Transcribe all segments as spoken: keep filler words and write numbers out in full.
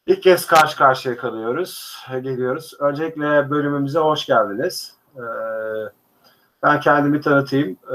İlk kez karşı karşıya kalıyoruz, geliyoruz. Öncelikle bölümümüze hoş geldiniz. Ee, ben kendimi tanıtayım. Ee,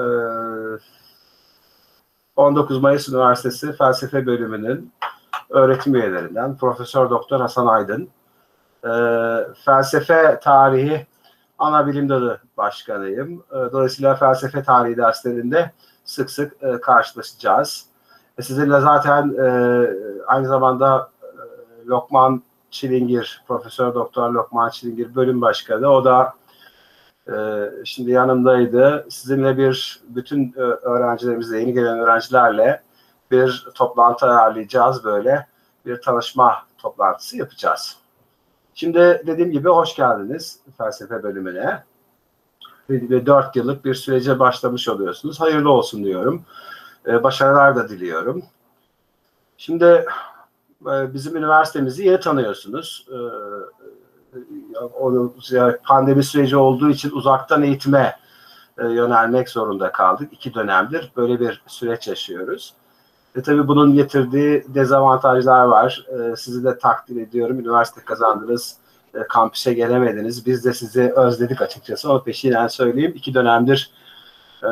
on dokuz Mayıs Üniversitesi Felsefe Bölümünün öğretim üyelerinden Profesör Doktor Hasan Aydın. Ee, felsefe tarihi ana bilim dalı başkanıyım. Ee, dolayısıyla felsefe tarihi derslerinde sık sık e, karşılaşacağız. E, sizinle zaten e, aynı zamanda e, Lokman Çilingir, Profesör Doktor Lokman Çilingir bölüm başkanı. O da e, şimdi yanımdaydı. Sizinle bir bütün e, öğrencilerimizle, yeni gelen öğrencilerle bir toplantı ayarlayacağız böyle. Bir tanışma toplantısı yapacağız. Şimdi dediğim gibi hoş geldiniz felsefe bölümüne. Ve dört yıllık bir sürece başlamış oluyorsunuz. Hayırlı olsun diyorum. Ee, başarılar da diliyorum. Şimdi e, bizim üniversitemizi iyi tanıyorsunuz. Ee, onu, yani pandemi süreci olduğu için uzaktan eğitime e, yönelmek zorunda kaldık. İki dönemdir böyle bir süreç yaşıyoruz. E, tabii bunun getirdiği dezavantajlar var. E, sizi de takdir ediyorum. Üniversite kazandınız. E, kampüse gelemediniz. Biz de sizi özledik açıkçası. Ama peşinen söyleyeyim. İki dönemdir e,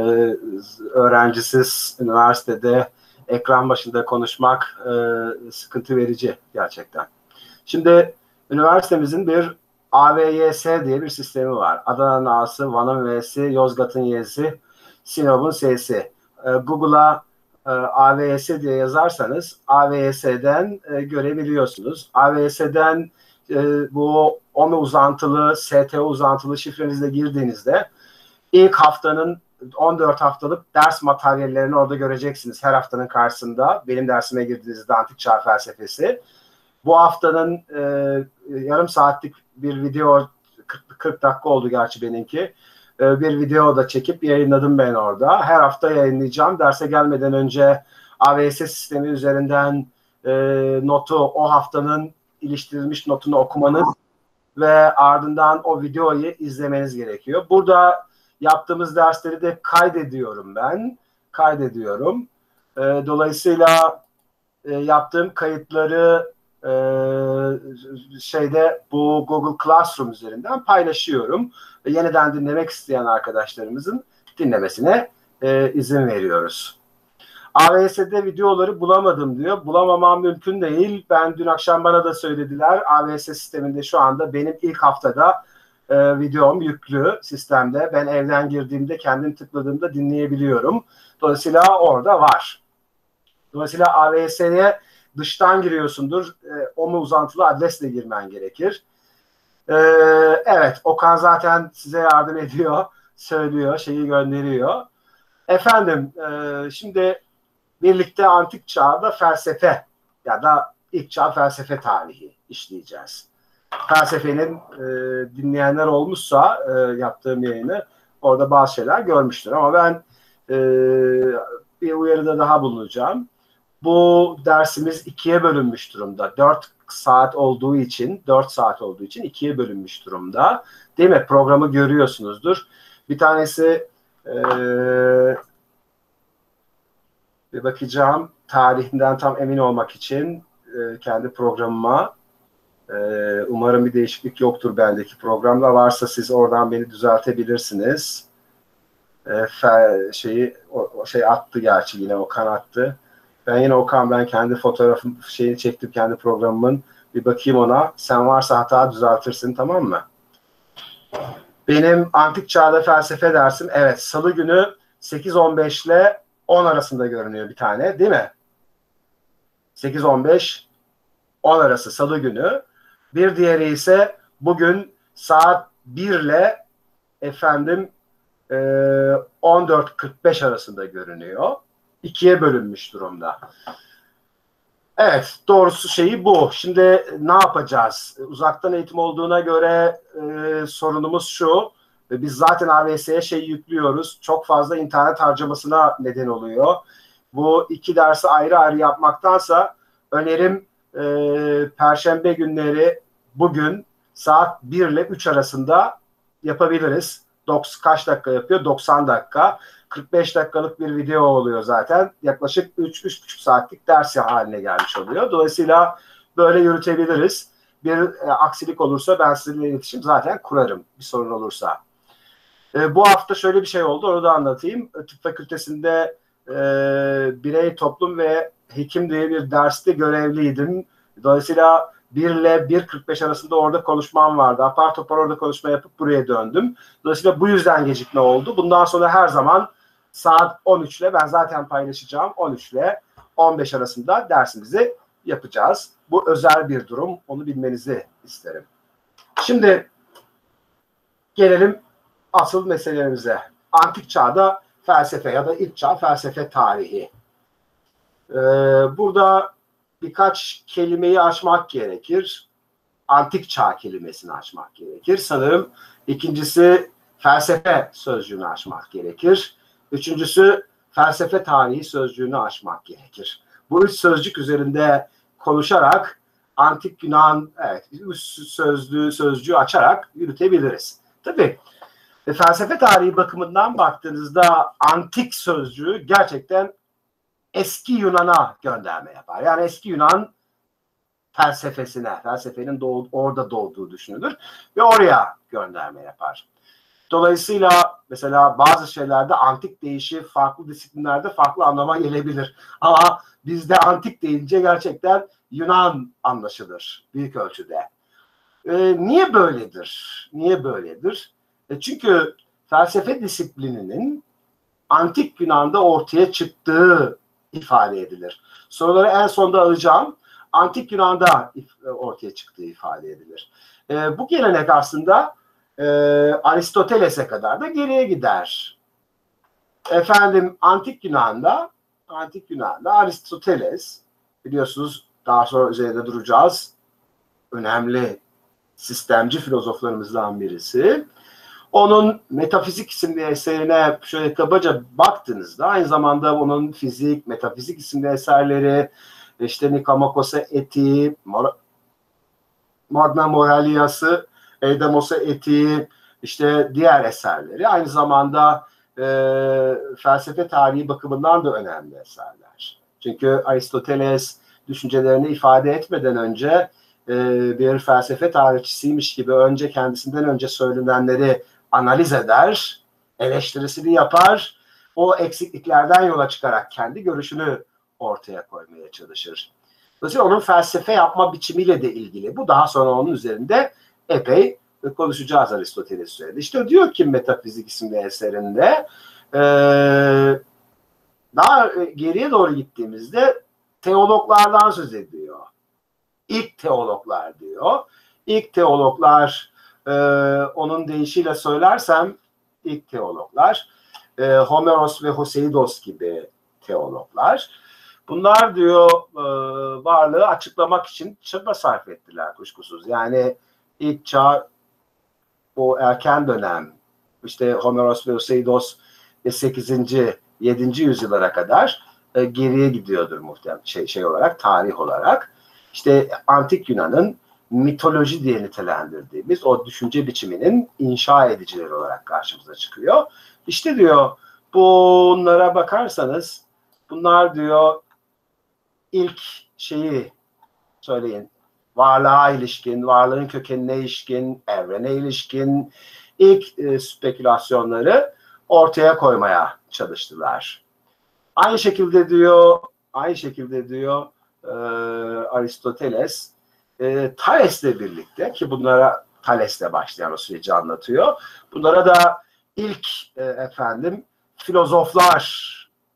öğrencisiz üniversitede ekran başında konuşmak e, sıkıntı verici gerçekten. Şimdi üniversitemizin bir A V Y S diye bir sistemi var. Adana'nın A'sı, Van'ın V'si, Yozgat'ın Y'si, Sinop'un S'si. E, Google'a e, A V Y S diye yazarsanız A V Y S'den e, görebiliyorsunuz. A V Y S'den e, bu O M I uzantılı, S T O uzantılı şifrenizle girdiğinizde ilk haftanın on dört haftalık ders materyallerini orada göreceksiniz. Her haftanın karşısında benim dersime girdiğinizde Antik Çağ Felsefesi. Bu haftanın e, yarım saatlik bir video, kırk, kırk dakika oldu gerçi benimki. E, bir video da çekip yayınladım ben orada. Her hafta yayınlayacağım. Derse gelmeden önce A V Y S sistemi üzerinden e, notu, o haftanın iliştirilmiş notunu okumanız ve ardından o videoyu izlemeniz gerekiyor. Burada yaptığımız dersleri de kaydediyorum ben. Kaydediyorum. E, dolayısıyla e, yaptığım kayıtları e, şeyde bu Google Classroom üzerinden paylaşıyorum. Ve yeniden dinlemek isteyen arkadaşlarımızın dinlemesine e, izin veriyoruz. A V Y S'de videoları bulamadım diyor. Bulamamam mümkün değil. Ben dün akşam bana da söylediler. A V Y S sisteminde şu anda benim ilk haftada e, videom yüklü sistemde. Ben evden girdiğimde, kendim tıkladığımda dinleyebiliyorum. Dolayısıyla orada var. Dolayısıyla A V Y S'ye dıştan giriyorsundur. E, O M I uzantılı adresle girmen gerekir. E, evet, Okan zaten size yardım ediyor. Söylüyor, şeyi gönderiyor. Efendim, e, şimdi birlikte antik çağda felsefe ya da ilk çağ felsefe tarihi işleyeceğiz. Felsefenin e, dinleyenler olmuşsa e, yaptığım yayını orada bazı şeyler görmüştür. Ama ben e, bir uyarıda daha bulunacağım. Bu dersimiz ikiye bölünmüş durumda. Dört saat olduğu için, dört saat olduğu için ikiye bölünmüş durumda. Değil mi? Programı görüyorsunuzdur. Bir tanesi eee bir bakacağım tarihinden tam emin olmak için e, kendi programıma. E, umarım bir değişiklik yoktur bendeki programda. Varsa siz oradan beni düzeltebilirsiniz. E, fe, şeyi o, o şey attı gerçi yine Okan attı. Ben yine Okan ben kendi fotoğrafım şeyini çektim kendi programımın. Bir bakayım ona. Sen varsa hata düzeltirsin, tamam mı? Benim antik çağda felsefe dersim evet salı günü sekiz on beş ile on arasında görünüyor bir tane, değil mi? sekiz on beş on arası salı günü. Bir diğeri ise bugün saat bir ile efendim e, on dört kırk beş arasında görünüyor. İkiye bölünmüş durumda. Evet, doğrusu şeyi bu. Şimdi ne yapacağız? Uzaktan eğitim olduğuna göre e, sorunumuz şu. Biz zaten A V Y S'ye şey yüklüyoruz. Çok fazla internet harcamasına neden oluyor. Bu iki dersi ayrı ayrı yapmaktansa önerim e, Perşembe günleri bugün saat bir ile üç arasında yapabiliriz. Doks, kaç dakika yapıyor? doksan dakika. kırk beş dakikalık bir video oluyor zaten. Yaklaşık üç üç buçuk saatlik ders haline gelmiş oluyor. Dolayısıyla böyle yürütebiliriz. Bir e, aksilik olursa ben sizinle iletişim zaten kurarım bir sorun olursa. E, bu hafta şöyle bir şey oldu, onu da anlatayım. Tıp fakültesinde e, birey, toplum ve hekim diye bir derste görevliydim. Dolayısıyla bir ile bir kırk beş arasında orada konuşmam vardı. Apar topar orada konuşma yapıp buraya döndüm. Dolayısıyla bu yüzden gecikme oldu. Bundan sonra her zaman saat on üç ile ben zaten paylaşacağım. on üç ile on beş arasında dersimizi yapacağız. Bu özel bir durum. Onu bilmenizi isterim. Şimdi gelelim asıl meselelerimize. Antik çağda felsefe ya da ilk çağ felsefe tarihi. Ee, burada birkaç kelimeyi açmak gerekir. Antik çağ kelimesini açmak gerekir. Sanırım ikincisi felsefe sözcüğünü açmak gerekir. Üçüncüsü felsefe tarihi sözcüğünü açmak gerekir. Bu üç sözcük üzerinde konuşarak antik Yunan, evet, üç sözlüğü, sözcüğü açarak yürütebiliriz. Tabii e, felsefe tarihi bakımından baktığınızda antik sözcüğü gerçekten eski Yunan'a gönderme yapar. Yani eski Yunan felsefesine, felsefenin doğ, orada doğduğu düşünülür ve oraya gönderme yapar. Dolayısıyla mesela bazı şeylerde antik deyişi farklı disiplinlerde farklı anlama gelebilir. Ama bizde antik deyince gerçekten Yunan anlaşılır büyük ölçüde. Ee, niye böyledir? Niye böyledir? E çünkü felsefe disiplininin antik Yunan'da ortaya çıktığı ifade edilir. Soruları en sonda alacağım. Antik Yunan'da ortaya çıktığı ifade edilir. E, bu gelenek aslında e, Aristoteles'e kadar da geriye gider. Efendim Antik Yunan'da Antik Yunan'da Aristoteles, biliyorsunuz daha sonra üzerinde duracağız, önemli sistemci filozoflarımızdan birisi. Onun Metafizik isimli eserine şöyle kabaca baktığınızda aynı zamanda onun fizik, metafizik isimli eserleri, işte Nikomakos'a Etiği, Magna Moralias'ı, Eudemos'a Etiği, işte diğer eserleri aynı zamanda e, felsefe tarihi bakımından da önemli eserler. Çünkü Aristoteles düşüncelerini ifade etmeden önce e, bir felsefe tarihçisiymiş gibi önce kendisinden önce söylenenleri analiz eder, eleştirisini yapar, o eksikliklerden yola çıkarak kendi görüşünü ortaya koymaya çalışır. Dolayısıyla onun felsefe yapma biçimiyle de ilgili. Bu daha sonra onun üzerinde epey konuşacağız Aristoteles üzerinde. İşte diyor ki Metafizik isimli eserinde e, daha geriye doğru gittiğimizde teologlardan söz ediyor. İlk teologlar diyor. İlk teologlar e, onun deyişiyle söylersem ilk teologlar e, Homeros ve Hoseidos gibi teologlar. Bunlar diyor e, varlığı açıklamak için çaba sarf ettiler kuşkusuz. Yani ilk çağ, o erken dönem, işte Homeros ve Hoseidos sekizinci yedinci yüzyıllara kadar e, geriye gidiyordur muhtemelen şey, şey olarak, tarih olarak. İşte Antik Yunan'ın mitoloji diye nitelendirdiğimiz o düşünce biçiminin inşa edicileri olarak karşımıza çıkıyor. İşte diyor bunlara bakarsanız bunlar diyor ilk şeyi söyleyin, varlığa ilişkin, varlığın kökenine ilişkin, evrene ilişkin ilk e, spekülasyonları ortaya koymaya çalıştılar. Aynı şekilde diyor, aynı şekilde diyor e, Aristoteles, e, Thales'le birlikte, ki bunlara Thales'le başlayan o süreci anlatıyor. Bunlara da ilk e, efendim filozoflar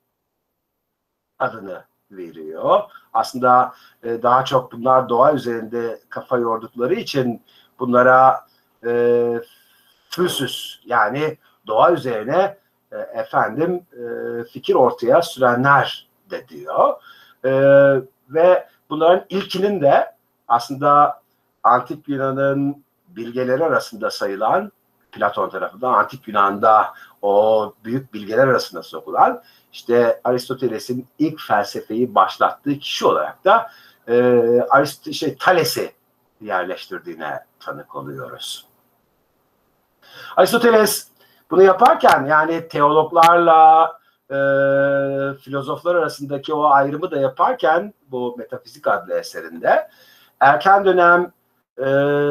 adını veriyor. Aslında e, daha çok bunlar doğa üzerinde kafa yordukları için bunlara e, füsüs, yani doğa üzerine e, efendim e, fikir ortaya sürenler de diyor. E, ve bunların ilkinin de aslında Antik Yunan'ın bilgeleri arasında sayılan, Platon tarafından Antik Yunan'da o büyük bilgeler arasında sokulan, işte Aristoteles'in ilk felsefeyi başlattığı kişi olarak da e, Arist şey, Thales'i yerleştirdiğine tanık oluyoruz. Aristoteles bunu yaparken, yani teologlarla e, filozoflar arasındaki o ayrımı da yaparken bu Metafizik adlı eserinde erken dönem e,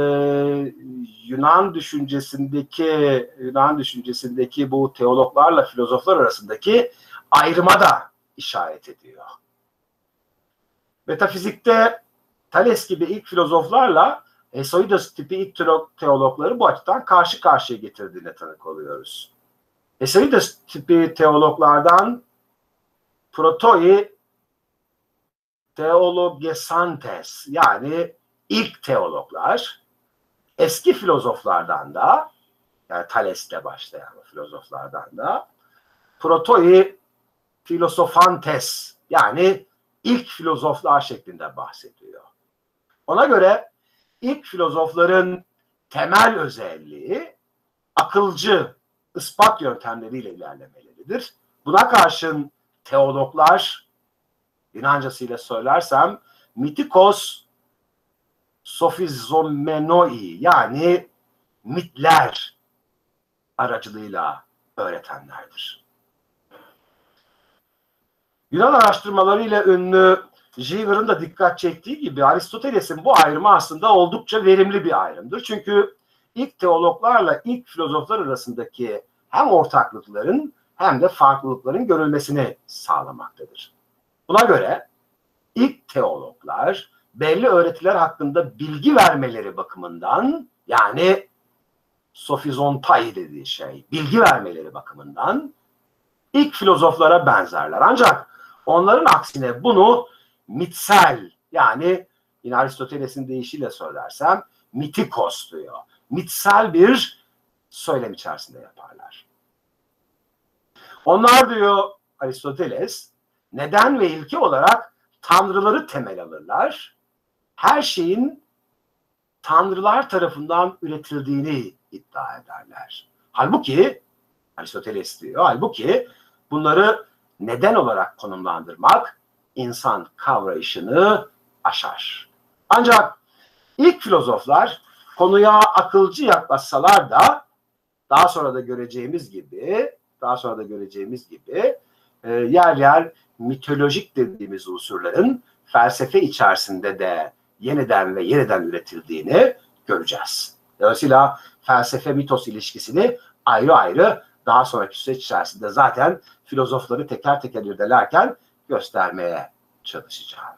Yunan düşüncesindeki Yunan düşüncesindeki bu teologlarla filozoflar arasındaki ayrıma da işaret ediyor. Metafizikte Thales gibi ilk filozoflarla Hesiodus tipi ilk teologları bu açıdan karşı karşıya getirdiğine tanık oluyoruz. Hesiodus tipi teologlardan protoi theologesantes, yani ilk teologlar, eski filozoflardan da, yani Thales'le başlayan filozoflardan da protoi philosophantes, yani ilk filozoflar şeklinde bahsediyor. Ona göre ilk filozofların temel özelliği akılcı ispat yöntemleriyle ilerlemeleridir. Buna karşın teologlar, Yunancasıyla söylersem, mitikos sophizomenoi, yani mitler aracılığıyla öğretenlerdir. Yunan araştırmalarıyla ünlü Giver'ın da dikkat çektiği gibi Aristoteles'in bu ayrımı aslında oldukça verimli bir ayrımdır. Çünkü ilk teologlarla ilk filozoflar arasındaki hem ortaklıkların hem de farklılıkların görülmesini sağlamaktadır. Buna göre ilk teologlar belli öğretiler hakkında bilgi vermeleri bakımından, yani sofizontai dediği şey, bilgi vermeleri bakımından ilk filozoflara benzerler. Ancak onların aksine bunu mitsel, yani yine Aristoteles'in deyişiyle söylersem mitikos diyor. Mitsel bir söylem içerisinde yaparlar. Onlar, diyor Aristoteles, neden ve ilke olarak tanrıları temel alırlar. Her şeyin tanrılar tarafından üretildiğini iddia ederler. Halbuki Aristoteles diyor, halbuki bunları neden olarak konumlandırmak insan kavrayışını aşar. Ancak ilk filozoflar konuya akılcı yaklaşsalar da daha sonra da göreceğimiz gibi daha sonra da göreceğimiz gibi e, yer yer mitolojik dediğimiz unsurların felsefe içerisinde de yeniden ve yeniden üretildiğini göreceğiz. Dolayısıyla felsefe mitos ilişkisini ayrı ayrı daha sonraki süreç içerisinde zaten filozofları teker teker irdelerken göstermeye çalışacağım.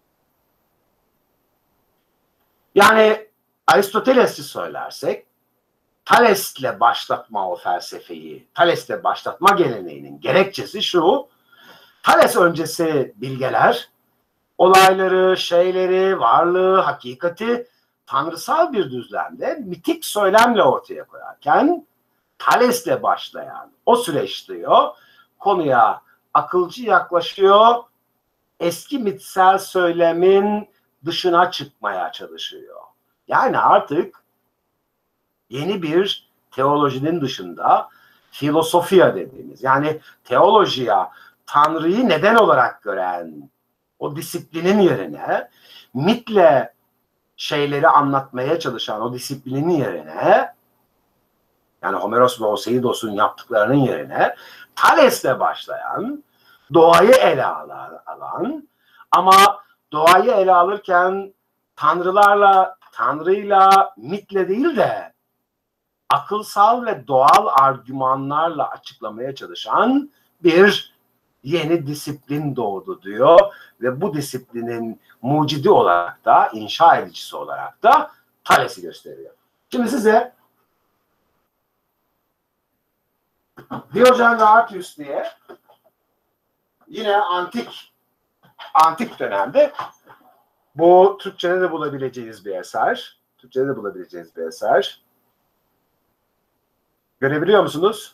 Yani Aristoteles'i söylersek, Thales'le başlatma o felsefeyi, Thales'le başlatma geleneğinin gerekçesi şu: Thales öncesi bilgeler olayları, şeyleri, varlığı, hakikati tanrısal bir düzlemde mitik söylemle ortaya koyarken Thales'le başlayan o süreç, diyor, konuya akılcı yaklaşıyor, eski mitsel söylemin dışına çıkmaya çalışıyor. Yani artık yeni bir teolojinin dışında filosofia dediğimiz, yani teolojiya Tanrı'yı neden olarak gören o disiplinin yerine, mitle şeyleri anlatmaya çalışan o disiplinin yerine, yani Homeros ve Oseidos'un yaptıklarının yerine Thales'le başlayan, doğayı ele alan ama doğayı ele alırken tanrılarla, tanrıyla, mitle değil de akılsal ve doğal argümanlarla açıklamaya çalışan bir yeni disiplin doğdu, diyor. Ve bu disiplinin mucidi olarak da, inşa edicisi olarak da Thales'i gösteriyor. Şimdi size Diyojen Laertius diye yine antik antik dönemde, bu Türkçe'de de bulabileceğiniz bir eser. Türkçe'de de bulabileceğiniz bir eser. Görebiliyor musunuz?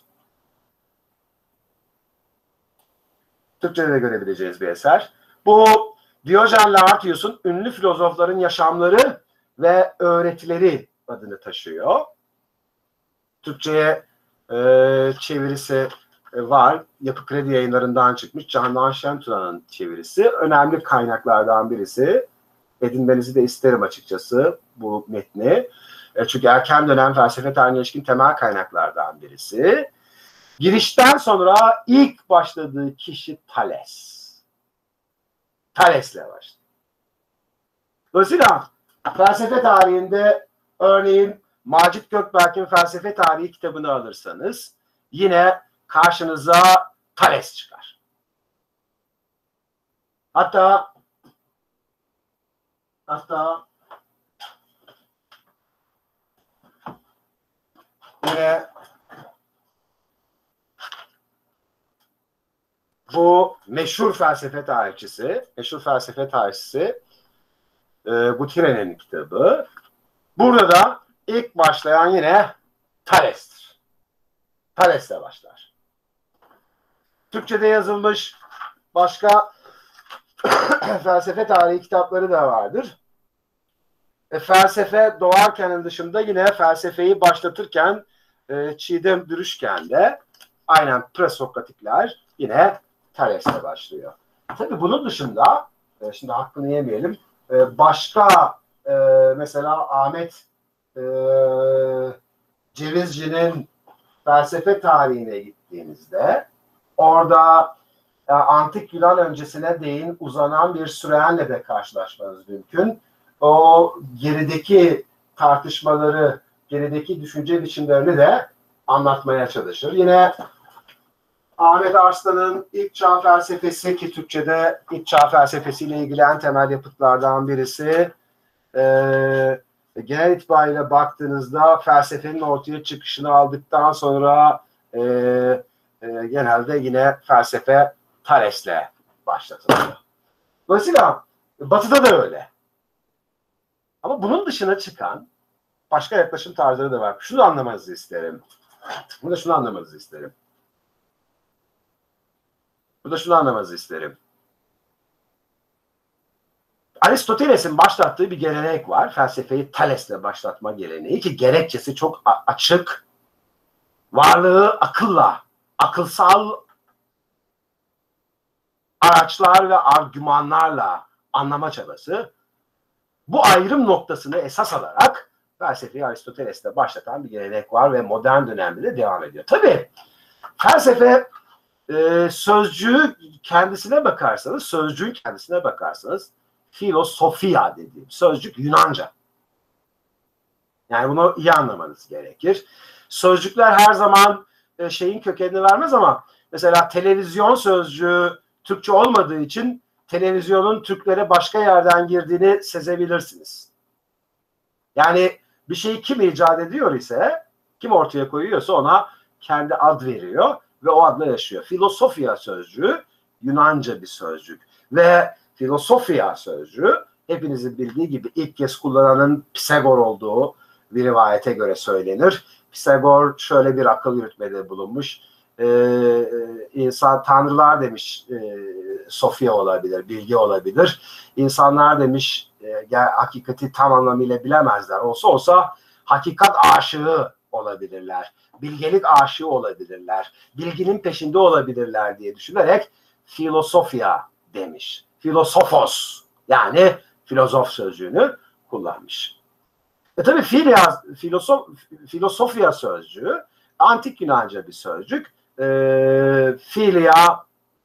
Türkçe'de de görebileceğiniz bir eser. Bu Diyojen Laertius'un ünlü filozofların yaşamları ve öğretileri adını taşıyor. Türkçe'ye e, çevirisi var. Yapı Kredi Yayınları'ndan çıkmış. Canan Şentuna'nın çevirisi. Önemli kaynaklardan birisi. Edinmenizi de isterim açıkçası bu metni. E, çünkü erken dönem felsefe tarihine ilişkin temel kaynaklardan birisi. Girişten sonra ilk başladığı kişi Thales. Thales'le başladı. Dolayısıyla Felsefe tarihinde örneğin Macit Gökberk'in Felsefe Tarihi kitabını alırsanız yine karşınıza Thales çıkar. Hatta hatta yine bu meşhur felsefe tarihçisi, meşhur felsefe tarihçisi e, Gutiérrez'in kitabı. Burada da ilk başlayan yine Thales'tir. Thales'le başlar. Türkçe'de yazılmış başka felsefe tarihi kitapları da vardır. E, felsefe doğarkenin dışında yine felsefeyi başlatırken e, Çiğdem Dürüşken de aynen presokratikler yine Thales'le başlıyor. Tabii bunun dışında e, şimdi hakkını yemeyelim. E, başka e, mesela Ahmet e, Cevizci'nin felsefe tarihine gittiğinizde orada e, antik Yunan öncesine değin uzanan bir süreyenle de karşılaşmanız mümkün. O gerideki tartışmaları, gerideki düşünce biçimlerini de anlatmaya çalışır. Yine Ahmet Arslan'ın İlk Çağ Felsefesi ki Türkçe'de İlk Çağ Felsefesiyle ilgili en temel yapıtlardan birisi. Ee, genel itibariyle baktığınızda felsefenin ortaya çıkışını aldıktan sonra e, e, genelde yine felsefe Thales'le başlatılıyor. Dolayısıyla Batı'da da öyle. Ama bunun dışına çıkan başka yaklaşım tarzları da var. Şunu anlamanızı isterim. Burada şunu anlamanızı isterim. Burada şunu anlamanızı isterim. Aristoteles'in başlattığı bir gelenek var. Felsefeyi Thales'le başlatma geleneği ki gerekçesi çok açık. Varlığı akılla, akılsal araçlar ve argümanlarla anlama çabası. Bu ayrım noktasını esas alarak felsefeyi Aristoteles'te başlatan bir gelenek var ve modern dönemde de devam ediyor. Tabii felsefe e, sözcüğü kendisine bakarsanız, sözcüğün kendisine bakarsanız filosofia dediğim sözcük Yunanca. Yani bunu iyi anlamanız gerekir. Sözcükler her zaman e, şeyin kökenini vermez ama mesela televizyon sözcüğü Türkçe olmadığı için televizyonun Türklere başka yerden girdiğini sezebilirsiniz. Yani bir şeyi kim icat ediyor ise, kim ortaya koyuyorsa ona kendi ad veriyor ve o adla yaşıyor. Filosofia sözcüğü Yunanca bir sözcük ve filosofia sözcüğü hepinizin bildiği gibi ilk kez kullananın Pisagor olduğu bir rivayete göre söylenir. Pisagor şöyle bir akıl yürütmede bulunmuş. Ee, insan tanrılar demiş e, Sofya olabilir, bilgi olabilir. İnsanlar demiş e, hakikati tam anlamıyla bilemezler. Olsa olsa hakikat aşığı olabilirler. Bilgelik aşığı olabilirler. Bilginin peşinde olabilirler diye düşünerek filosofya demiş. Filosofos yani filozof sözcüğünü kullanmış. E tabi filia, filosof, filosofya sözcüğü antik Yunanca bir sözcük. E, filia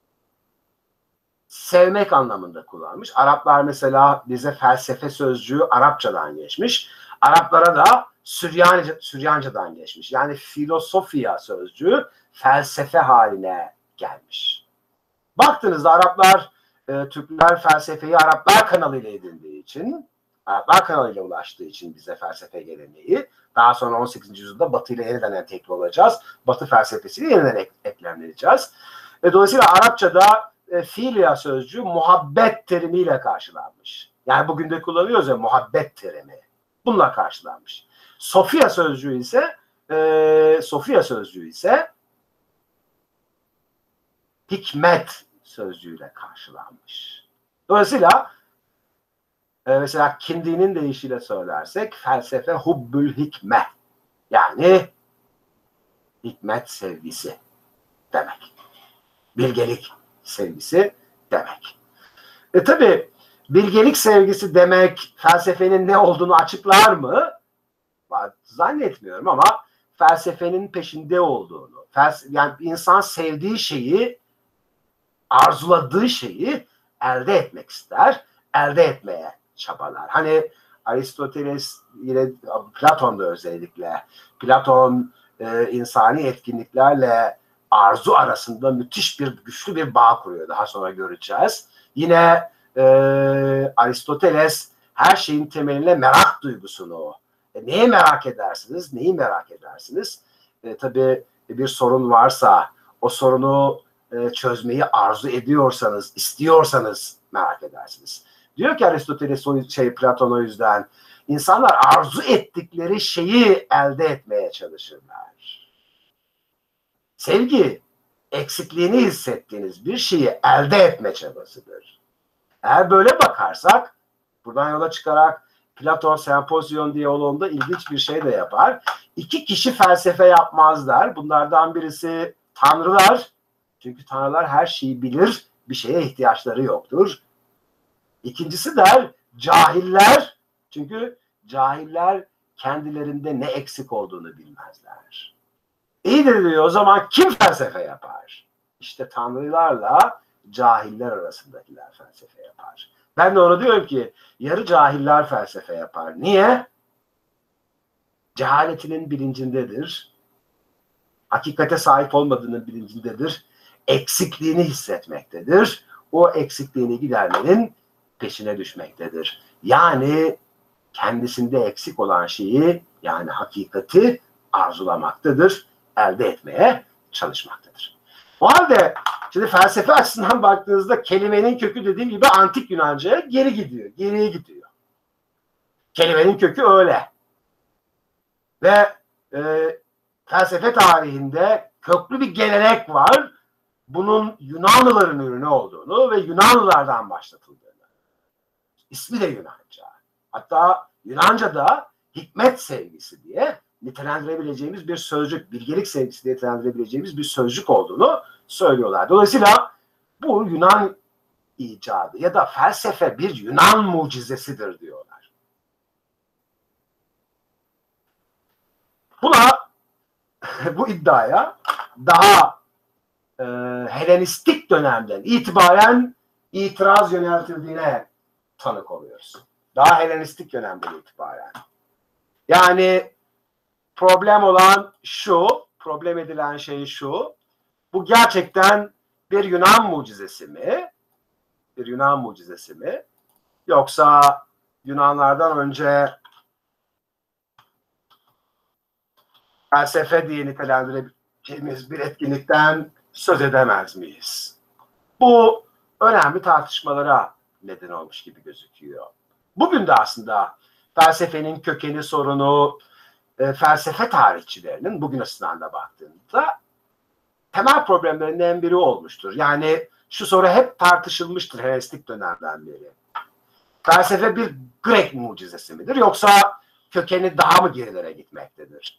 sevmek anlamında kullanmış. Araplar mesela bize felsefe sözcüğü Arapçadan geçmiş. Araplara da Süryanca, Süryanca'dan geçmiş. Yani filosofya sözcüğü felsefe haline gelmiş. Baktığınızda Araplar, e, Türkler felsefeyi Araplar kanalıyla edindiği için, Araplar kanalıyla ulaştığı için bize felsefe geleneği, daha sonra on sekizinci yüzyılda Batı ile yeniden entegre olacağız. Batı felsefesiyle yeniden ek, eklemleneceğiz. E, dolayısıyla Arapçada e, filia sözcüğü muhabbet terimiyle karşılanmış. Yani bugün de kullanıyoruz ya muhabbet terimi. Bununla karşılanmış. Sofia sözcüğü ise e, Sofia sözcüğü ise hikmet sözcüğüyle karşılanmış. Dolayısıyla e, mesela Kindi'nin deyişiyle söylersek felsefe hubbül hikme yani hikmet sevgisi demek. Bilgelik sevgisi demek. E tabi bilgelik sevgisi demek felsefenin ne olduğunu açıklar mı? Zannetmiyorum ama felsefenin peşinde olduğunu, yani insan sevdiği şeyi, arzuladığı şeyi elde etmek ister, elde etmeye çabalar. Hani Aristoteles ile Platon'da özellikle Platon e, insani etkinliklerle arzu arasında müthiş bir güçlü bir bağ kuruyor. Daha sonra göreceğiz. Yine e, Aristoteles her şeyin temeline merak duygusunu. E, neye merak edersiniz? Neyi merak edersiniz? E, tabii bir sorun varsa o sorunu e, çözmeyi arzu ediyorsanız, istiyorsanız merak edersiniz. Diyor ki Aristoteles o şey Platon o yüzden insanlar arzu ettikleri şeyi elde etmeye çalışırlar. Sevgi eksikliğini hissettiğiniz bir şeyi elde etme çabasıdır. Eğer böyle bakarsak buradan yola çıkarak Platon Sempozyon diyaloğunda ilginç bir şey de yapar. İki kişi felsefe yapmazlar. Bunlardan birisi tanrılar. Çünkü tanrılar her şeyi bilir. Bir şeye ihtiyaçları yoktur. İkincisi der cahiller. Çünkü cahiller kendilerinde ne eksik olduğunu bilmezler. İyidir diyor, o zaman kim felsefe yapar? İşte tanrılarla cahiller arasındakiler felsefe yapar. Ben de ona diyorum ki yarı cahiller felsefe yapar. Niye? Cehaletinin bilincindedir. Hakikate sahip olmadığının bilincindedir. Eksikliğini hissetmektedir. O eksikliğini gidermenin peşine düşmektedir. Yani kendisinde eksik olan şeyi, yani hakikati arzulamaktadır, elde etmeye çalışmaktadır. O halde şimdi felsefe açısından baktığınızda kelimenin kökü dediğim gibi antik Yunanca'ya geri gidiyor, geriye gidiyor. Kelimenin kökü öyle. Ve e, felsefe tarihinde köklü bir gelenek var. Bunun Yunanlıların ürünü olduğunu ve Yunanlılardan başlatıldığını. İsmi de Yunanca. Hatta Yunanca'da hikmet sevgisi diye nitelendirebileceğimiz bir sözcük, bilgelik sevgisi diye nitelendirebileceğimiz bir sözcük olduğunu söylüyorlar. Dolayısıyla bu Yunan icadı ya da felsefe bir Yunan mucizesidir diyorlar. Buna, bu iddiaya daha e, Helenistik dönemden itibaren itiraz yöneltildiğine tanık oluyoruz. Daha Helenistik dönemden itibaren. Yani problem olan şu, problem edilen şey şu, bu gerçekten bir Yunan mucizesi mi? Bir Yunan mucizesi mi? Yoksa Yunanlardan önce felsefe diye nitelendirebileceğimiz bir etkinlikten söz edemez miyiz? Bu önemli tartışmalara neden olmuş gibi gözüküyor. Bugün de aslında felsefenin kökeni sorunu e, felsefe tarihçilerinin bugün açısından da baktığında temel problemlerinden biri olmuştur. Yani şu soru hep tartışılmıştır Helenistik dönemden beri. Felsefe bir Grek mucizesi midir yoksa kökeni daha mı gerilere gitmektedir?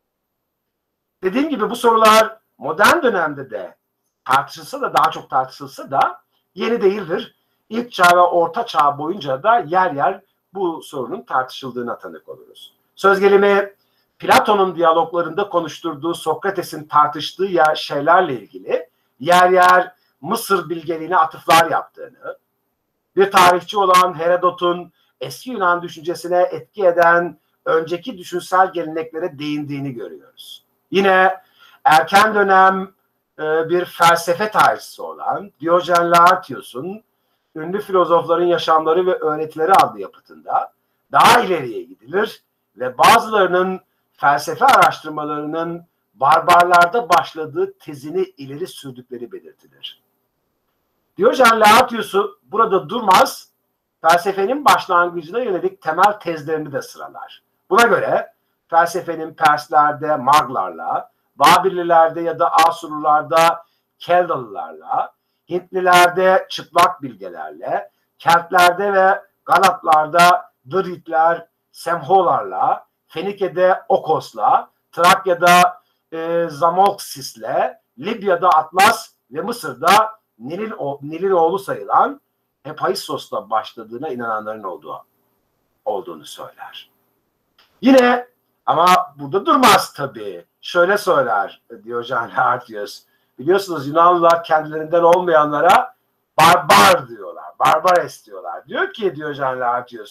Dediğim gibi bu sorular modern dönemde de tartışılsa da daha çok tartışılsa da yeni değildir. İlk çağ ve orta çağ boyunca da yer yer bu sorunun tartışıldığına tanık oluruz. Söz gelimi Platon'un diyaloglarında konuşturduğu Sokrates'in tartıştığı ya şeylerle ilgili yer yer Mısır bilgeliğine atıflar yaptığını, bir tarihçi olan Herodot'un eski Yunan düşüncesine etki eden önceki düşünsel geleneklere değindiğini görüyoruz. Yine erken dönem e, bir felsefe tarihçisi olan Diyojen Laertius'un ünlü filozofların yaşamları ve öğretileri adlı yapıtında daha ileriye gidilir ve bazılarının felsefe araştırmalarının barbarlarda başladığı tezini ileri sürdükleri belirtilir. Diyojen Laertius'u burada durmaz, felsefenin başlangıcına yönelik temel tezlerini de sıralar. Buna göre felsefenin Perslerde Maglarla, Babillilerde ya da Asurlularda Keldalılarla, Hintlilerde çıplak bilgelerle, Keltlerde ve Galatlarda Dritler, Semholarla, Fenike'de Okos'la, Trakya'da e, Zamoksis'le, Libya'da Atlas ve Mısır'da Nil'in, Nil'in oğlu sayılan Hephaistos'la başladığına inananların olduğu, olduğunu söyler. Yine ama burada durmaz tabii. Şöyle söyler Diyojen Laertius. Biliyorsunuz Yunanlılar kendilerinden olmayanlara barbar diyorlar. Barbares diyorlar. Diyor ki Diyojen Laertius,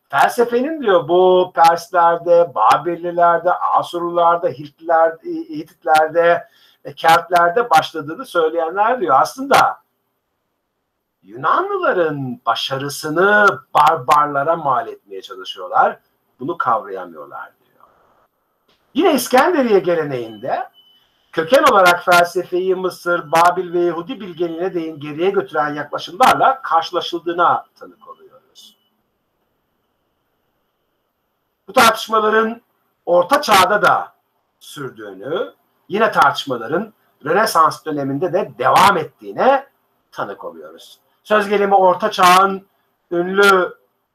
felsefenin diyor bu Perslerde, Babillilerde, Asurlularda, Hitlitlerde, Hititlerde, Keltlerde başladığını söyleyenler diyor. Aslında Yunanlıların başarısını barbarlara mal etmeye çalışıyorlar. Bunu kavrayamıyorlar diyor. Yine İskenderiye geleneğinde köken olarak felsefeyi Mısır, Babil ve Yahudi bilgeliğine değin geriye götüren yaklaşımlarla karşılaşıldığına tanık oluyoruz. Bu tartışmaların Orta Çağ'da da sürdüğünü, yine tartışmaların Rönesans döneminde de devam ettiğine tanık oluyoruz. Söz gelimi Orta Çağ'ın ünlü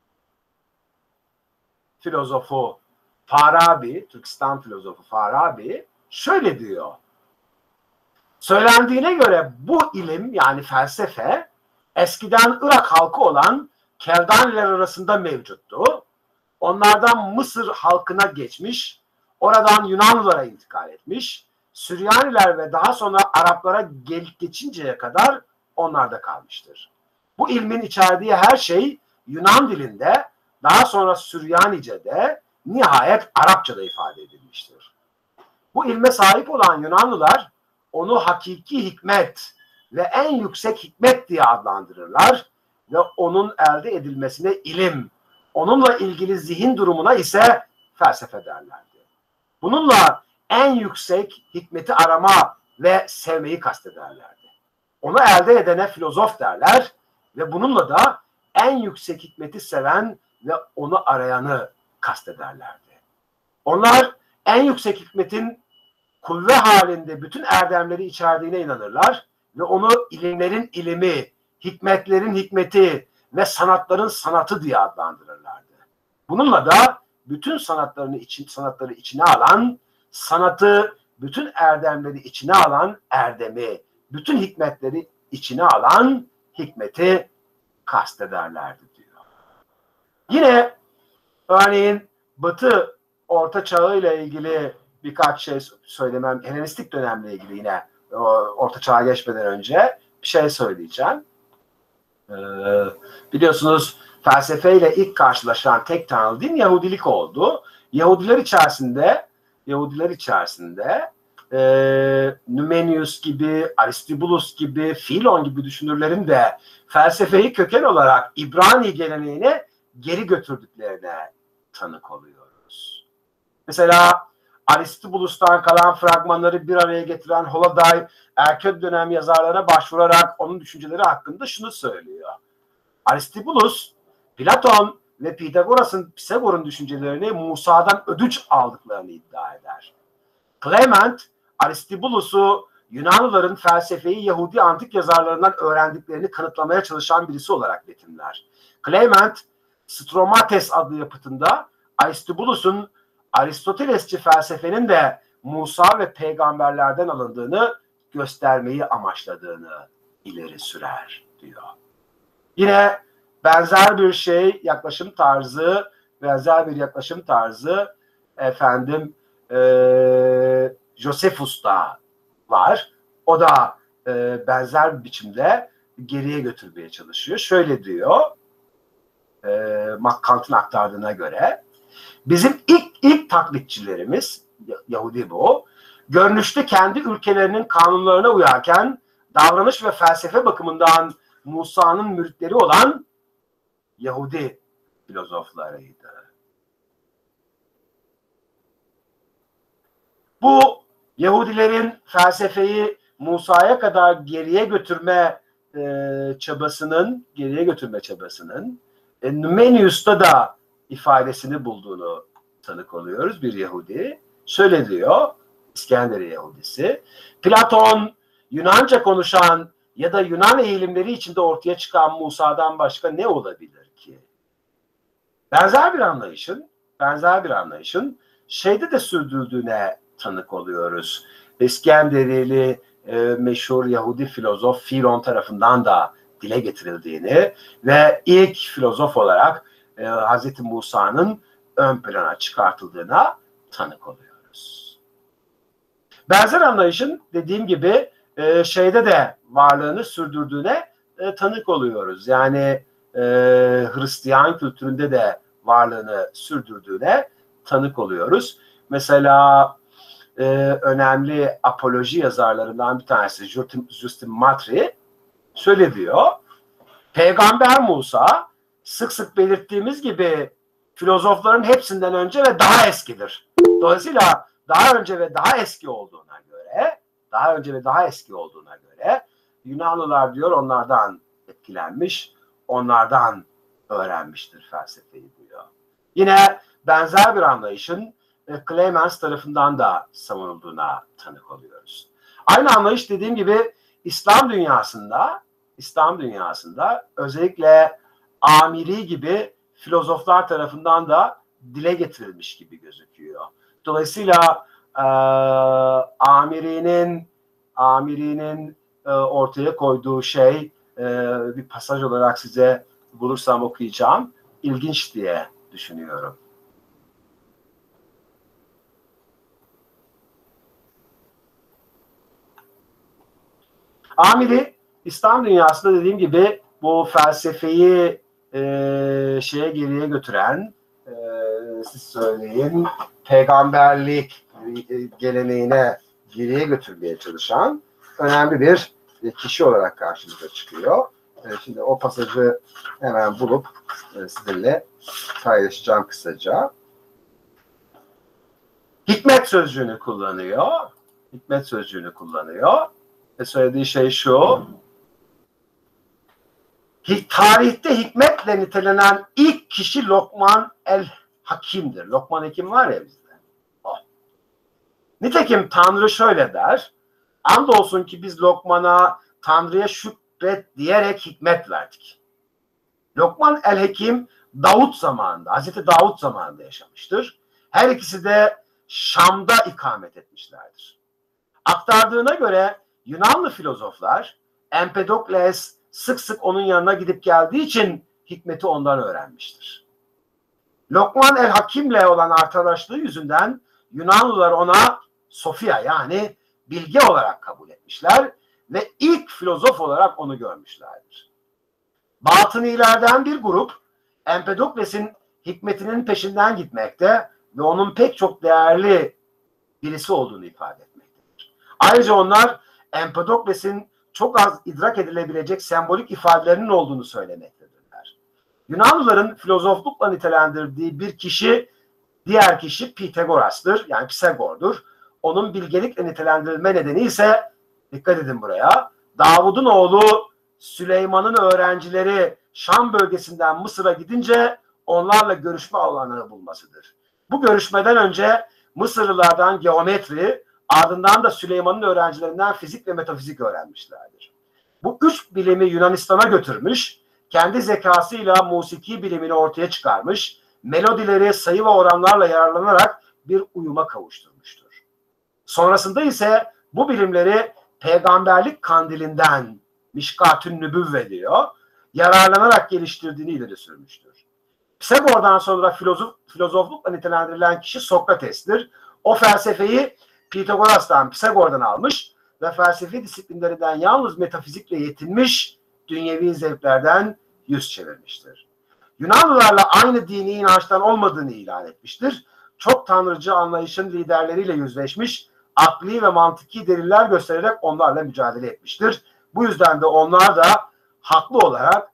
filozofu Farabi, Türkistan filozofu Farabi şöyle diyor. Söylendiğine göre bu ilim yani felsefe eskiden Irak halkı olan Keldaniler arasında mevcuttu. Onlardan Mısır halkına geçmiş, oradan Yunanlılara intikal etmiş, Süryaniler ve daha sonra Araplara gelip geçinceye kadar onlarda kalmıştır. Bu ilmin içerdiği her şey Yunan dilinde, daha sonra Süryanice'de, nihayet Arapça'da ifade edilmiştir. Bu ilme sahip olan Yunanlılar onu hakiki hikmet ve en yüksek hikmet diye adlandırırlar ve onun elde edilmesine ilim, onunla ilgili zihin durumuna ise felsefe derlerdi. Bununla en yüksek hikmeti arama ve sevmeyi kastederlerdi. Onu elde edene filozof derler ve bununla da en yüksek hikmeti seven ve onu arayanı kastederlerdi. Onlar en yüksek hikmetin kuvve halinde bütün erdemleri içerdiğine inanırlar ve onu ilimlerin ilimi, hikmetlerin hikmeti ve sanatların sanatı diye adlandırırlardı. Bununla da bütün sanatlarını için, sanatları içine alan, sanatı, bütün erdemleri içine alan erdemi, bütün hikmetleri içine alan hikmeti kastederlerdi diyor. Yine örneğin Batı Orta Çağı ile ilgili birkaç şey söylemem, Helenistik dönemle ilgili yine Orta Çağ'a geçmeden önce bir şey söyleyeceğim. Ee, biliyorsunuz felsefeyle ilk karşılaşan tek tanrılı din Yahudilik oldu. Yahudiler içerisinde Yahudiler içerisinde e, Numenius gibi, Aristobulus gibi, Filon gibi düşünürlerin de felsefeyi köken olarak İbrani geleneğine geri götürdüklerine tanık oluyoruz. Mesela Aristobulus'tan kalan fragmanları bir araya getiren Holaday, erken dönem yazarlara başvurarak onun düşünceleri hakkında şunu söylüyor. Aristobulus, Platon ve Pitagoras'ın Pisagor'un düşüncelerini Musa'dan ödünç aldıklarını iddia eder. Clement, Aristobulus'u Yunanlıların felsefeyi Yahudi antik yazarlarından öğrendiklerini kanıtlamaya çalışan birisi olarak betimler. Clement, Stromates adlı yapıtında Aristobulus'un Aristotelesçi felsefenin de Musa ve peygamberlerden alındığını göstermeyi amaçladığını ileri sürer diyor. Yine benzer bir şey, yaklaşım tarzı, benzer bir yaklaşım tarzı efendim e, Josephus'ta var. O da e, benzer bir biçimde geriye götürmeye çalışıyor. Şöyle diyor, e, Kant'ın aktardığına göre, bizim ilk ilk taklitçilerimiz, Yahudi bu, görünüşte kendi ülkelerinin kanunlarına uyarken davranış ve felsefe bakımından Musa'nın müritleri olan Yahudi filozoflarıydı. Bu Yahudilerin felsefeyi Musa'ya kadar geriye götürme e, çabasının, geriye götürme çabasının e, Numenius'ta da ifadesini bulduğunu tanık oluyoruz bir Yahudi. Şöyle diyor, İskenderiye Yahudisi, Platon, Yunanca konuşan ya da Yunan eğilimleri içinde ortaya çıkan Musa'dan başka ne olabilir ki? Benzer bir anlayışın, benzer bir anlayışın şeyde de sürdürüldüğüne tanık oluyoruz. İskenderiyeli e, meşhur Yahudi filozof Filon tarafından da dile getirildiğini ve ilk filozof olarak e, Hazreti Musa'nın ön plana çıkartıldığına tanık oluyoruz. Benzer anlayışın dediğim gibi e, şeyde de varlığını sürdürdüğüne e, tanık oluyoruz. Yani e, Hristiyan kültüründe de varlığını sürdürdüğüne tanık oluyoruz. Mesela e, önemli apoloji yazarlarından bir tanesi Justin Martyr şöyle diyor. Peygamber Musa sık sık belirttiğimiz gibi filozofların hepsinden önce ve daha eskidir. Dolayısıyla daha önce ve daha eski olduğuna göre, daha önce ve daha eski olduğuna göre Yunanlılar diyor onlardan etkilenmiş, onlardan öğrenmiştir felsefeyi diyor. Yine benzer bir anlayışın Clemens tarafından da savunulduğuna tanık oluyoruz. Aynı anlayış dediğim gibi İslam dünyasında, İslam dünyasında özellikle Amiri gibi filozoflar tarafından da dile getirilmiş gibi gözüküyor. Dolayısıyla e, Amiri'nin Amiri'nin e, ortaya koyduğu şey e, bir pasaj olarak size bulursam okuyacağım. İlginç diye düşünüyorum. Amiri İslam dünyasında dediğim gibi bu felsefeyi e, şeye geriye götüren, e, siz söyleyin, peygamberlik e, geleneğine geriye götürmeye çalışan önemli bir e, kişi olarak karşımıza çıkıyor. E, şimdi o pasajı hemen bulup e, sizinle paylaşacağım kısaca. Hikmet sözcüğünü kullanıyor. Hikmet sözcüğünü kullanıyor. Ve söylediği şey şu. Tarihte hikmetle nitelenen ilk kişi Lokman el-Hakim'dir. Lokman Hekim var ya bizde. Oh. Nitekim Tanrı şöyle der. Andolsun ki biz Lokman'a Tanrı'ya şükret diyerek hikmet verdik. Lokman el-Hakim Davut zamanında, Hazreti Davut zamanında yaşamıştır. Her ikisi de Şam'da ikamet etmişlerdir. Aktardığına göre Yunanlı filozoflar Empedokles sık sık onun yanına gidip geldiği için hikmeti ondan öğrenmiştir. Lokman el-Hakim'le olan arkadaşlığı yüzünden Yunanlılar ona Sofia yani bilge olarak kabul etmişler ve ilk filozof olarak onu görmüşlerdir. Batınilerden bir grup Empedokles'in hikmetinin peşinden gitmekte ve onun pek çok değerli birisi olduğunu ifade etmektedir. Ayrıca onlar Empedokles'in çok az idrak edilebilecek sembolik ifadelerinin olduğunu söylemektedirler. Yunanlıların filozoflukla nitelendirdiği bir kişi, diğer kişi Pitagoras'tır, yani Pisagor'dur. Onun bilgelikle nitelendirilme nedeni ise, dikkat edin buraya, Davud'un oğlu Süleyman'ın öğrencileri Şam bölgesinden Mısır'a gidince onlarla görüşme alanları bulmasıdır. Bu görüşmeden önce Mısırlılardan geometri, ardından da Süleyman'ın öğrencilerinden fizik ve metafizik öğrenmişlerdir. Bu üç bilimi Yunanistan'a götürmüş, kendi zekasıyla musiki bilimini ortaya çıkarmış, melodileri sayı ve oranlarla yararlanarak bir uyuma kavuşturmuştur. Sonrasında ise bu bilimleri peygamberlik kandilinden, Mişkatün Nübüvve diyor, yararlanarak geliştirdiğini ileri sürmüştür. Pisagor'dan sonra filozof, filozoflukla nitelendirilen kişi Sokrates'tir. O felsefeyi Pitagoras'tan, Pisagor'dan almış ve felsefi disiplinlerinden yalnız metafizikle yetinmiş, dünyevi zevklerden yüz çevirmiştir. Yunanlılarla aynı dini inançtan olmadığını ilan etmiştir. Çok tanrıcı anlayışın liderleriyle yüzleşmiş, akli ve mantıki deliller göstererek onlarla mücadele etmiştir. Bu yüzden de onlar da haklı olarak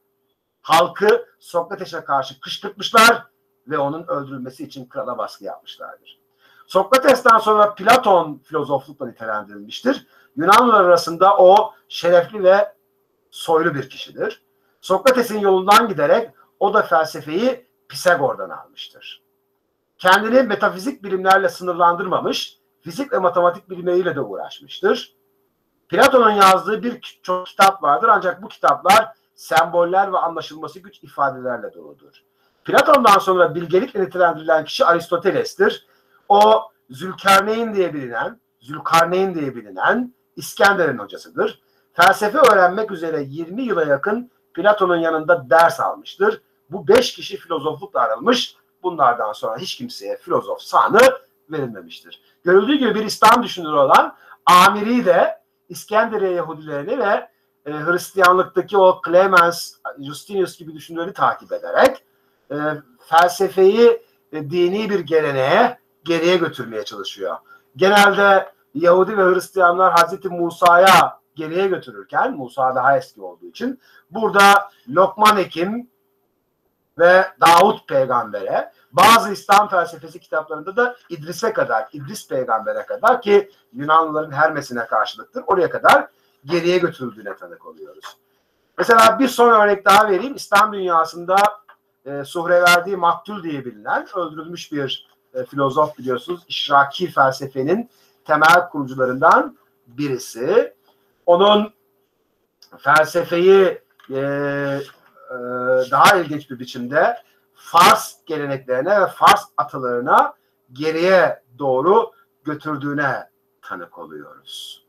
halkı Sokrates'e karşı kışkırtmışlar ve onun öldürülmesi için krala baskı yapmışlardır. Sokrates'ten sonra Platon filozoflukla nitelendirilmiştir. Yunanlılar arasında o şerefli ve soylu bir kişidir. Sokrates'in yolundan giderek o da felsefeyi Pisagor'dan almıştır. Kendini metafizik bilimlerle sınırlandırmamış, fizik ve matematik bilimleriyle de uğraşmıştır. Platon'un yazdığı birçok kitap vardır ancak bu kitaplar semboller ve anlaşılması güç ifadelerle doludur. Platon'dan sonra bilgelikle nitelendirilen kişi Aristoteles'tir. O Zülkarneyn diye bilinen, Zülkarneyn diye bilinen İskender'in hocasıdır. Felsefe öğrenmek üzere yirmi yıla yakın Platon'un yanında ders almıştır. Bu beş kişi filozoflukla aranmış. Bunlardan sonra hiç kimseye filozof sanı verilmemiştir. Görüldüğü gibi bir İslam düşünürü olan Amiri de İskenderiye Yahudilerini ve e, Hristiyanlıktaki o Clemens, Justinus gibi düşünürleri takip ederek e, felsefeyi e, dini bir geleneğe geriye götürmeye çalışıyor. Genelde Yahudi ve Hristiyanlar Hazreti Musa'ya geriye götürürken, Musa daha eski olduğu için, burada Lokman Hekim ve Davut peygambere, bazı İslam felsefesi kitaplarında da İdris'e kadar, İdris peygambere kadar, ki Yunanlıların Hermes'ine karşılıktır, oraya kadar geriye götürüldüğüne tanık oluyoruz. Mesela bir son örnek daha vereyim. İslam dünyasında e, Suhreverdi Maktul diye bilinen, öldürülmüş bir e, filozof biliyorsunuz. İşraki felsefenin temel kurucularından birisi. Onun felsefeyi e, e, daha ilginç bir biçimde Fars geleneklerine ve Fars atalarına geriye doğru götürdüğüne tanık oluyoruz.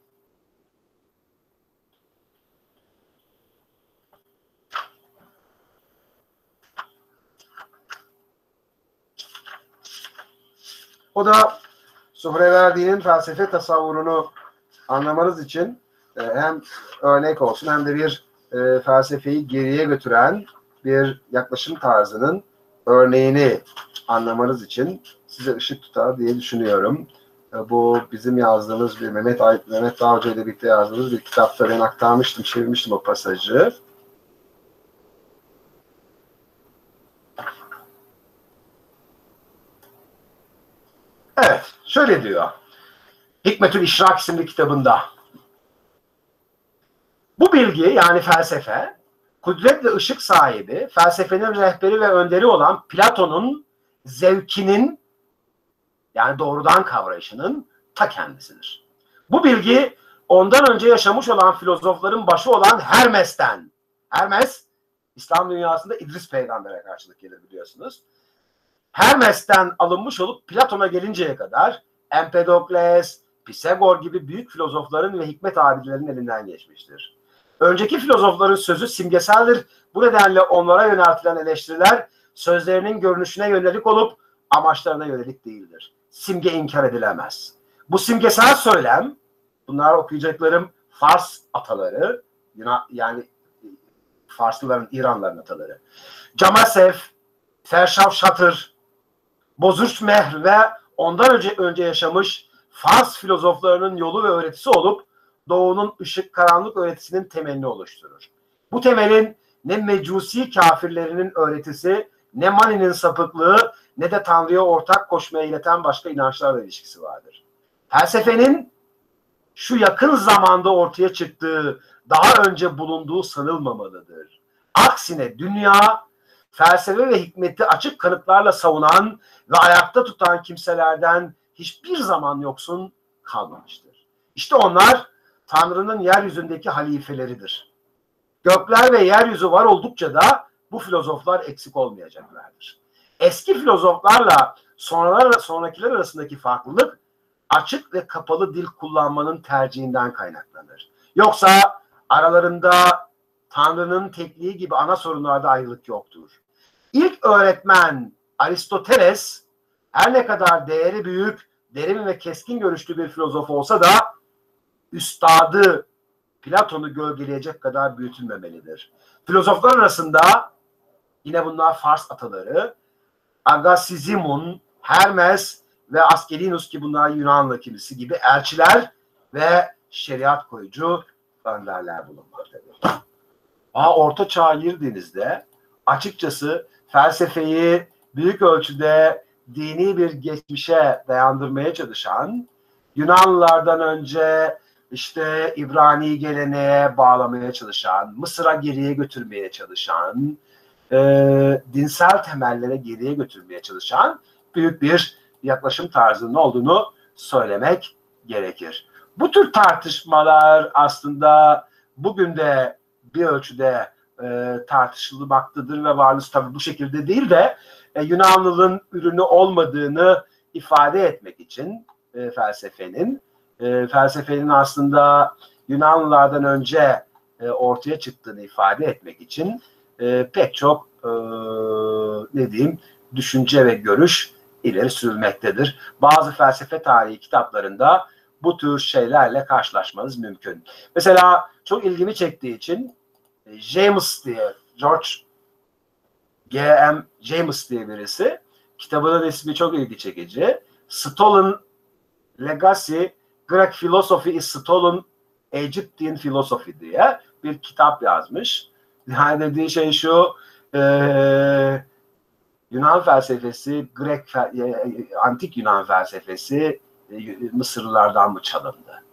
O da Suhreverdi'nin felsefe tasavvurunu anlamanız için e, hem örnek olsun hem de bir e, felsefeyi geriye götüren bir yaklaşım tarzının örneğini anlamanız için size ışık tutar diye düşünüyorum. E, bu bizim yazdığımız bir Mehmet Ay Mehmet Dağcı ile birlikte yazdığımız bir kitapta ben aktarmıştım, çevirmiştim o pasajı. Evet, şöyle diyor. Hikmetül İşrak isimli kitabında. Bu bilgi, yani felsefe, kudret ve ışık sahibi, felsefenin rehberi ve önderi olan Platon'un zevkinin, yani doğrudan kavrayışının ta kendisidir. Bu bilgi ondan önce yaşamış olan filozofların başı olan Hermes'ten, Hermes, İslam dünyasında İdris peygambere karşılık gelir biliyorsunuz. Hermes'ten alınmış olup Platon'a gelinceye kadar Empedokles, Pisagor gibi büyük filozofların ve hikmet abilerinin elinden geçmiştir. Önceki filozofların sözü simgeseldir. Bu nedenle onlara yöneltilen eleştiriler sözlerinin görünüşüne yönelik olup amaçlarına yönelik değildir. Simge inkar edilemez. Bu simgesel söylem, bunlar okuyacaklarım Fars ataları, yani Farslıların, İranlıların ataları, Camasef, Ferşavşatır, Bozurtmehr ve ondan önce önce yaşamış Fars filozoflarının yolu ve öğretisi olup Doğu'nun ışık karanlık öğretisinin temelini oluşturur. Bu temelin ne mecusi kafirlerinin öğretisi, ne Mani'nin sapıklığı, ne de Tanrı'ya ortak koşmaya ileten başka inançlarla ilişkisi vardır. Felsefenin şu yakın zamanda ortaya çıktığı, daha önce bulunduğu sanılmamalıdır. Aksine dünya, felsefe ve hikmeti açık kanıtlarla savunan ve ayakta tutan kimselerden hiçbir zaman yoksun kalmamıştır. İşte onlar Tanrı'nın yeryüzündeki halifeleridir. Gökler ve yeryüzü var oldukça da bu filozoflar eksik olmayacaklardır. Eski filozoflarla sonralar, sonrakiler arasındaki farklılık açık ve kapalı dil kullanmanın tercihinden kaynaklanır. Yoksa aralarında Tanrı'nın tekliği gibi ana sorunlarda ayrılık yoktur. İlk öğretmen Aristoteles her ne kadar değeri büyük, derin ve keskin görüşlü bir filozof olsa da üstadı Platon'u gölgeleyecek kadar büyütülmemelidir. Filozoflar arasında yine bunlar Fars ataları, Agasizimon, Hermes ve Askelinus ki bunlar Yunanlı kimisi gibi elçiler ve şeriat koyucu önderler bulunmaktadır. Aa, Orta Çağ'a girdiğinizde açıkçası felsefeyi büyük ölçüde dini bir geçmişe dayandırmaya çalışan, Yunanlılardan önce işte İbrani geleneğe bağlamaya çalışan, Mısır'a geriye götürmeye çalışan, e, dinsel temellere geriye götürmeye çalışan büyük bir yaklaşım tarzının olduğunu söylemek gerekir. Bu tür tartışmalar aslında bugün de bir ölçüde e, tartışılmaktadır ve varlığı tabii bu şekilde değil de e, Yunanlılığın ürünü olmadığını ifade etmek için e, felsefenin, e, felsefenin aslında Yunanlılardan önce e, ortaya çıktığını ifade etmek için e, pek çok e, ne diyeyim düşünce ve görüş ileri sürülmektedir. Bazı felsefe tarihi kitaplarında bu tür şeylerle karşılaşmanız mümkün. Mesela çok ilgimi çektiği için James diye, George G M James diye birisi. Kitabının ismi çok ilgi çekici. Stolen Legacy, Greek Philosophy is Stolen Egyptian Philosophy diye bir kitap yazmış. Yani dediği şey şu, e, Yunan felsefesi, Grek, e, antik Yunan felsefesi e, Mısırlılardan mı çalındı?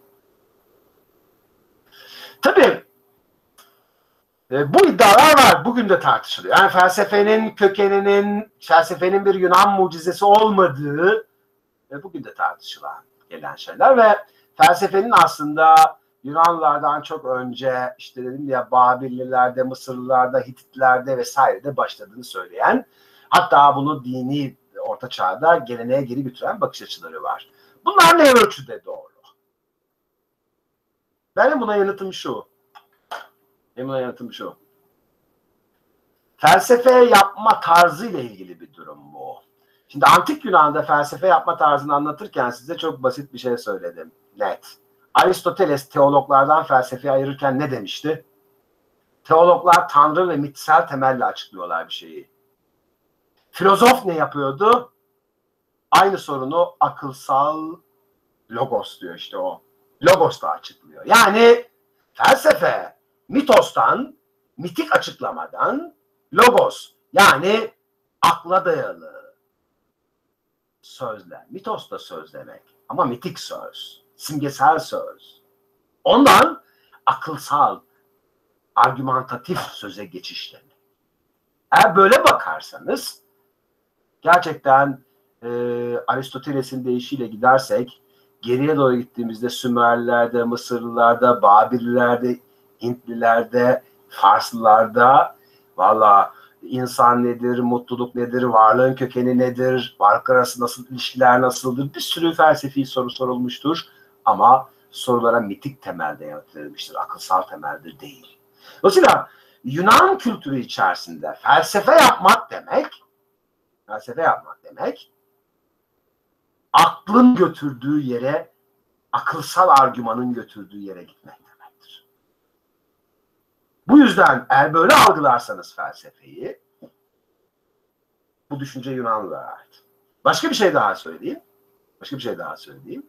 Tabii e, bu iddialar var. Bugün de tartışılıyor. Yani felsefenin kökeninin, felsefenin bir Yunan mucizesi olmadığı e, bugün de tartışılan gelen şeyler ve felsefenin aslında Yunanlılardan çok önce işte dedim ya Babillilerde, Mısırlılarda, Hititlerde vesairede başladığını söyleyen, hatta bunu dini Orta Çağ'da geleneğe geri götüren bakış açıları var. Bunlar ne ölçüde doğru? Benim buna yanıtım şu. Benim buna yanıtım şu. Felsefe yapma tarzı ile ilgili bir durum bu. Şimdi antik Yunan'da felsefe yapma tarzını anlatırken size çok basit bir şey söyledim. Net. Aristoteles teologlardan felsefeyi ayırırken ne demişti? Teologlar tanrı ve mitsel temelle açıklıyorlar bir şeyi. Filozof ne yapıyordu? Aynı sorunu akılsal logos diyor işte o. Logos da açıklıyor. Yani felsefe mitostan, mitik açıklamadan logos yani akla dayalı sözler. Mitos da söz demek ama mitik söz, simgesel söz. Ondan akılsal, argümantatif söze geçiş demek. Eğer böyle bakarsanız gerçekten e, Aristoteles'in deyişiyle gidersek geriye doğru gittiğimizde Sümerlilerde, Mısırlılarda, Babillilerde, Hintlilerde, Farslılarda valla insan nedir, mutluluk nedir, varlığın kökeni nedir, varlık arası nasıl ilişkiler nasıldır, bir sürü felsefi soru sorulmuştur ama sorulara mitik temelde yanıt verilmiştir, akılsal temeldir değil. Dolayısıyla Yunan kültürü içerisinde felsefe yapmak demek, felsefe yapmak demek, aklın götürdüğü yere, akılsal argümanın götürdüğü yere gitmek demektir. Bu yüzden eğer böyle algılarsanız felsefeyi, bu düşünce Yunanlılara ait. Başka bir şey daha söyleyeyim. Başka bir şey daha söyleyeyim.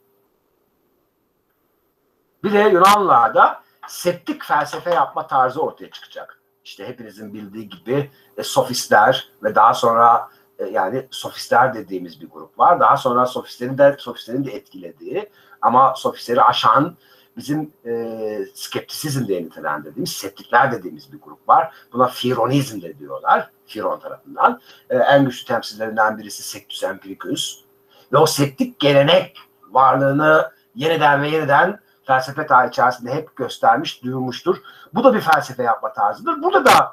Bir de Yunanlılarda septik felsefe yapma tarzı ortaya çıkacak. İşte hepinizin bildiği gibi e, sofistler ve daha sonra e, yani sofistler dediğimiz bir grup var. Daha sonra sofistlerin de sofistlerin de etkilediği ama sofistleri aşan bizim e, skeptisizm diye nitelendirdiğimiz septikler dediğimiz bir grup var. Buna Fironizm de diyorlar. Firon tarafından. E, en güçlü temsillerinden birisi Sectus Empiricus. Ve o septik gelenek varlığını yeniden ve yeniden felsefe tarihi içerisinde hep göstermiş, duyurmuştur. Bu da bir felsefe yapma tarzıdır. Burada da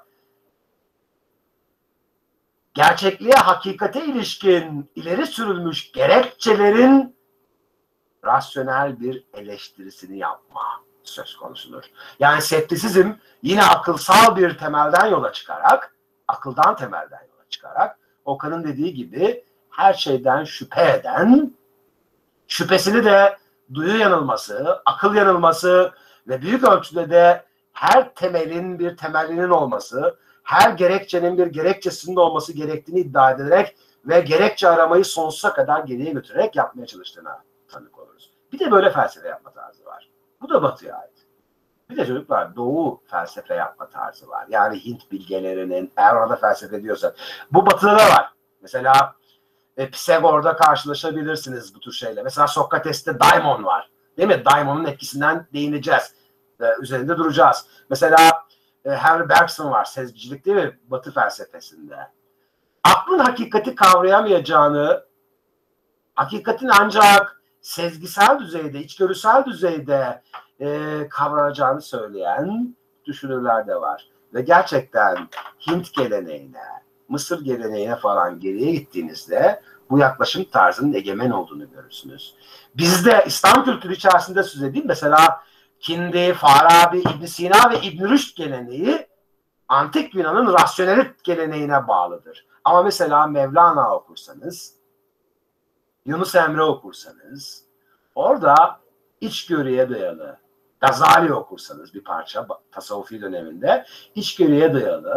gerçekliğe, hakikate ilişkin ileri sürülmüş gerekçelerin rasyonel bir eleştirisini yapma söz konusudur. Yani septisizm yine akılsal bir temelden yola çıkarak, akıldan temelden yola çıkarak, Okan'ın dediği gibi her şeyden şüphe eden, şüphesini de duyu yanılması, akıl yanılması ve büyük ölçüde de her temelin bir temelinin olması, her gerekçenin bir gerekçesinin olması gerektiğini iddia ederek ve gerekçe aramayı sonsuza kadar geriye götürerek yapmaya çalıştığına tanık oluruz. Bir de böyle felsefe yapma tarzı var. Bu da Batı'ya ait. Bir de çocuklar Doğu felsefe yapma tarzı var. Yani Hint bilgelerinin, eğer orada felsefe diyorsak. Bu Batı'da da var. Mesela e, Pisagor'da karşılaşabilirsiniz bu tür şeyle. Mesela Sokrates'te daimon var. Değil mi? Daimonun etkisinden değineceğiz. E, üzerinde duracağız. Mesela e, Henry Bergson var. Sezgicilik değil mi? Batı felsefesinde. Aklın hakikati kavrayamayacağını, hakikatin ancak sezgisel düzeyde, içgörüsel düzeyde e, kavranacağını söyleyen düşünürler de var. Ve gerçekten Hint geleneğine, Mısır geleneğine falan geriye gittiğinizde bu yaklaşım tarzının egemen olduğunu görürsünüz. Bizde İslam kültürü içerisinde söz edeyim. Mesela Kindi, Farabi, İbn Sina ve İbn Rüşd geleneği Antik Yunan'ın rasyonelit geleneğine bağlıdır. Ama mesela Mevlana okursanız, Yunus Emre okursanız, orada içgörüye dayalı, Gazali okursanız bir parça tasavvufi döneminde içgörüye dayalı,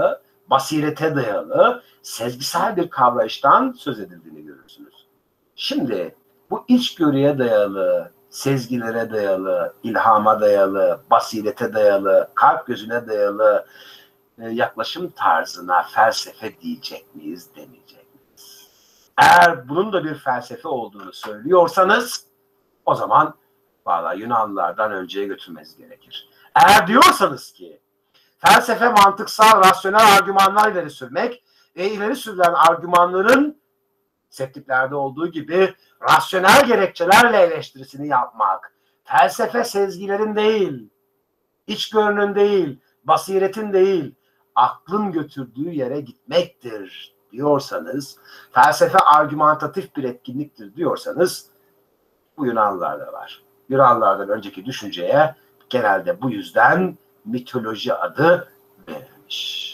basirete dayalı, sezgisel bir kavrayıştan söz edildiğini görürsünüz. Şimdi bu içgörüye dayalı, sezgilere dayalı, ilhama dayalı, basirete dayalı, kalp gözüne dayalı e, yaklaşım tarzına felsefe diyecek miyiz, demeyecek miyiz? Eğer bunun da bir felsefe olduğunu söylüyorsanız o zaman vallahi Yunanlılardan önceye götürmeniz gerekir. Eğer diyorsanız ki felsefe mantıksal, rasyonel argümanlar ileri sürmek ve ileri sürülen argümanların septiklerde olduğu gibi rasyonel gerekçelerle eleştirisini yapmak, felsefe sezgilerin değil, içgörünün değil, basiretin değil, aklın götürdüğü yere gitmektir diyorsanız, felsefe argümantatif bir etkinliktir diyorsanız, bu Yunanlılarda var. Yunanlılardan önceki düşünceye genelde bu yüzden mitoloji adı verilmiş.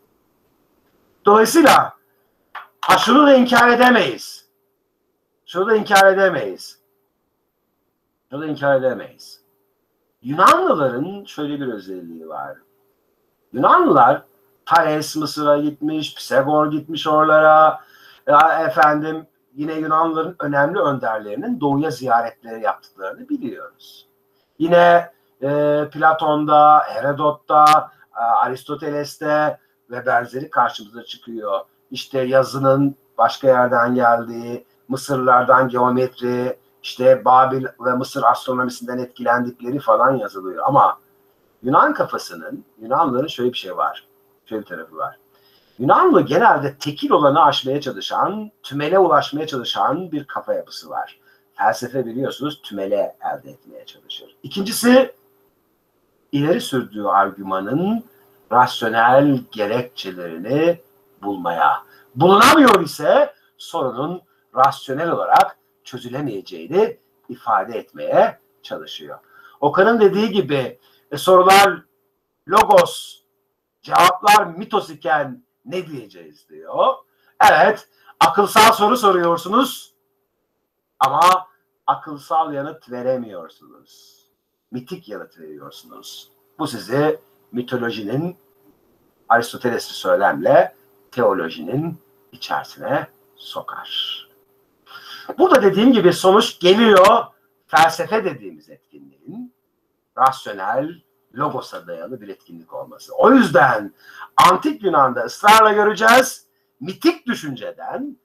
Dolayısıyla ha şunu da inkar edemeyiz. Şunu da inkar edemeyiz. Şunu da inkar edemeyiz. Yunanlıların şöyle bir özelliği var. Yunanlılar Thales Mısır'a gitmiş, Pisagor gitmiş oralara. Ya efendim yine Yunanlıların önemli önderlerinin doğuya ziyaretleri yaptıklarını biliyoruz. Yine e, Platon'da, Herodot'ta, e, Aristoteles'te ve benzeri karşımıza çıkıyor. İşte yazının başka yerden geldiği, Mısırlardan geometri, işte Babil ve Mısır astronomisinden etkilendikleri falan yazılıyor. Ama Yunan kafasının, Yunanlıların şöyle bir şey var, şöyle bir tarafı var. Yunanlı genelde tekil olanı aşmaya çalışan, tümele ulaşmaya çalışan bir kafa yapısı var. Felsefe biliyorsunuz tümele elde etmeye çalışır. İkincisi, ileri sürdüğü argümanın rasyonel gerekçelerini bulmaya. Bulunamıyor ise sorunun rasyonel olarak çözülemeyeceğini ifade etmeye çalışıyor. Okan'ın dediği gibi e, sorular logos, cevaplar mitos iken ne diyeceğiz diyor. Evet, akılsal soru soruyorsunuz ama akılsal yanıt veremiyorsunuz. Mitik yanıt veriyorsunuz. Bu sizi mitolojinin, Aristoteles'li söylemle teolojinin içerisine sokar. Burada dediğim gibi sonuç geliyor. Felsefe dediğimiz etkinliğin rasyonel, logosa dayalı bir etkinlik olması. O yüzden antik Yunan'da ısrarla göreceğiz. Mitik düşünceden,